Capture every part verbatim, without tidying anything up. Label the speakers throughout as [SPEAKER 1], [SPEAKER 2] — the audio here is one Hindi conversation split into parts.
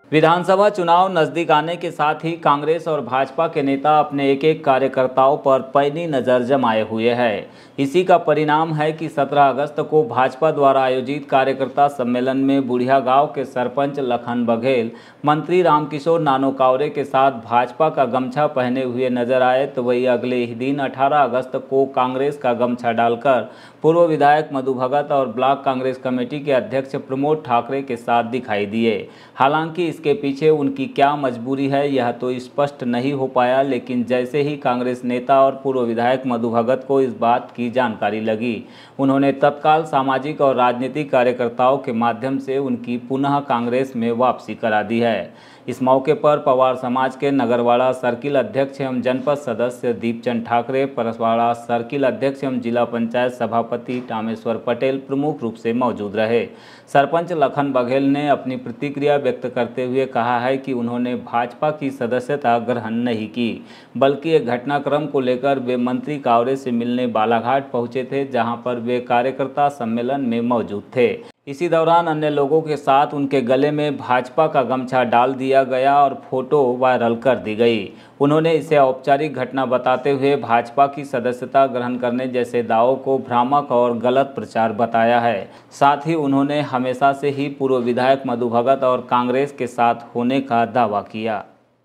[SPEAKER 1] विधानसभा चुनाव नजदीक आने के साथ ही कांग्रेस और भाजपा के नेता अपने एक एक कार्यकर्ताओं पर पैनी नज़र जमाए हुए हैं। इसी का परिणाम है कि सत्रह अगस्त को भाजपा द्वारा आयोजित कार्यकर्ता सम्मेलन में बुढ़िया गांव के सरपंच लखन बघेल मंत्री रामकिशोर नानोकावरे के साथ भाजपा का गमछा पहने हुए नजर आए, तो वही अगले ही दिन अठारह अगस्त को कांग्रेस का गमछा डालकर पूर्व विधायक मधु भगत और ब्लॉक कांग्रेस कमेटी के अध्यक्ष प्रमोद ठाकरे के साथ दिखाई दिए। हालांकि इसके पीछे उनकी क्या मजबूरी है यह तो स्पष्ट नहीं हो पाया, लेकिन जैसे ही कांग्रेस नेता और पूर्व विधायक मधु भगत को इस बात की जानकारी लगी, उन्होंने तत्काल सामाजिक और राजनीतिक कार्यकर्ताओं के माध्यम से उनकी पुनः कांग्रेस में वापसी करा दी है। इस मौके पर पवार समाज के नगरवाड़ा सर्किल अध्यक्ष एवं जनपद सदस्य दीपचंद ठाकरे, परसवाड़ा सर्किल अध्यक्ष एवं जिला पंचायत सभापति रामेश्वर पटेल प्रमुख रूप से मौजूद रहे। सरपंच लखन बघेल ने अपनी प्रतिक्रिया व्यक्त करते हुए कहा है कि उन्होंने भाजपा की सदस्यता ग्रहण नहीं की, बल्कि एक घटनाक्रम को लेकर वे मंत्री कावरे से मिलने बालाघाट पहुंचे थे, जहां पर वे कार्यकर्ता सम्मेलन में मौजूद थे। इसी दौरान अन्य लोगों के साथ उनके गले में भाजपा का गमछा डाल दिया गया और फोटो वायरल कर दी गई। उन्होंने इसे औपचारिक घटना बताते हुए भाजपा की सदस्यता ग्रहण करने जैसे दावों को भ्रामक और गलत प्रचार बताया है। साथ ही उन्होंने हमेशा से ही पूर्व विधायक मधु भगत और कांग्रेस के साथ होने का दावा किया।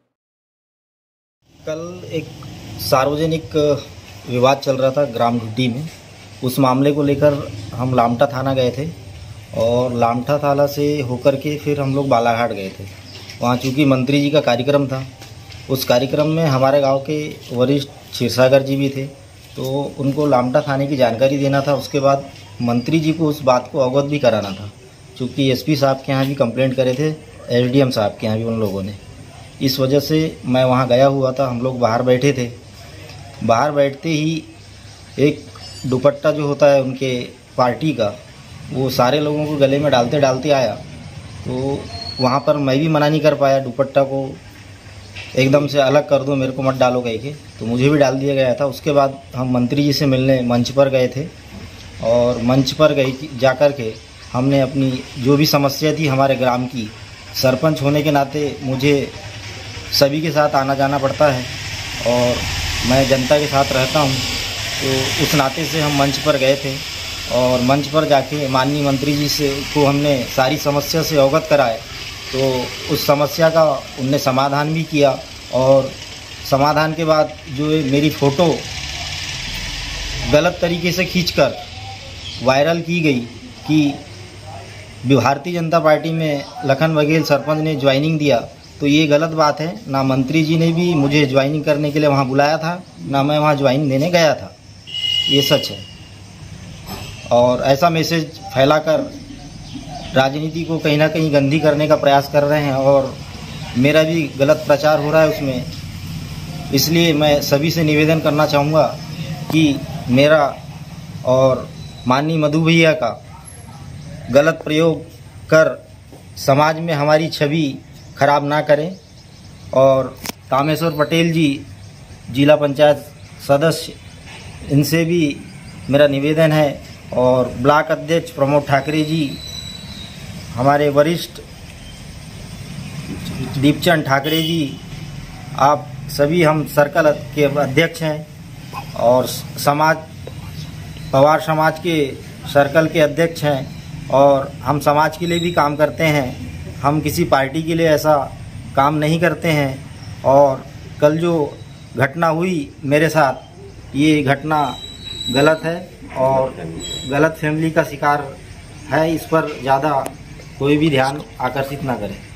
[SPEAKER 2] कल एक सार्वजनिक विवाद चल रहा था ग्राम ढुड्डी में, उस मामले को लेकर हम लामटा थाना गए थे और लामटा थाना से होकर के फिर हम लोग बालाघाट गए थे। वहाँ चूँकि मंत्री जी का कार्यक्रम था, उस कार्यक्रम में हमारे गांव के वरिष्ठ क्षीरसागर जी भी थे, तो उनको लामटा थाने की जानकारी देना था। उसके बाद मंत्री जी को उस बात को अवगत भी कराना था, चूँकि एसपी साहब के यहाँ भी कंप्लेंट करे थे, एसडीएम साहब के यहाँ भी उन लोगों ने। इस वजह से मैं वहाँ गया हुआ था। हम लोग बाहर बैठे थे। बाहर बैठते ही एक दुपट्टा जो होता है उनके पार्टी का, वो सारे लोगों को गले में डालते डालते आया, तो वहाँ पर मैं भी मना नहीं कर पाया। दुपट्टा को एकदम से अलग कर दो, मेरे को मत डालो कह के, तो मुझे भी डाल दिया गया था। उसके बाद हम मंत्री जी से मिलने मंच पर गए थे और मंच पर गए जाकर के हमने अपनी जो भी समस्या थी हमारे ग्राम की, सरपंच होने के नाते मुझे सभी के साथ आना जाना पड़ता है और मैं जनता के साथ रहता हूँ, तो उस नाते से हम मंच पर गए थे और मंच पर जाके माननीय मंत्री जी से को हमने सारी समस्या से अवगत कराए। तो उस समस्या का उनने समाधान भी किया और समाधान के बाद जो मेरी फ़ोटो गलत तरीके से खींचकर वायरल की गई कि भारतीय जनता पार्टी में लखन बघेल सरपंच ने ज्वाइनिंग दिया, तो ये गलत बात है। ना मंत्री जी ने भी मुझे ज्वाइनिंग करने के लिए वहाँ बुलाया था, ना मैं वहाँ ज्वाइनिंग देने गया था, ये सच है। और ऐसा मैसेज फैलाकर राजनीति को कहीं ना कहीं गंदी करने का प्रयास कर रहे हैं और मेरा भी गलत प्रचार हो रहा है उसमें। इसलिए मैं सभी से निवेदन करना चाहूँगा कि मेरा और माननीय मधु भैया का गलत प्रयोग कर समाज में हमारी छवि खराब ना करें। और रामेश्वर पटेल जी जिला पंचायत सदस्य, इनसे भी मेरा निवेदन है, और ब्लॉक अध्यक्ष प्रमोद ठाकरे जी, हमारे वरिष्ठ दीपचंद ठाकरे जी, आप सभी, हम सर्कल के अध्यक्ष हैं और समाज पवार समाज के सर्कल के अध्यक्ष हैं और हम समाज के लिए भी काम करते हैं। हम किसी पार्टी के लिए ऐसा काम नहीं करते हैं। और कल जो घटना हुई मेरे साथ, ये घटना गलत है और गलत फैमिली का शिकार है। इस पर ज़्यादा कोई भी ध्यान आकर्षित ना करे।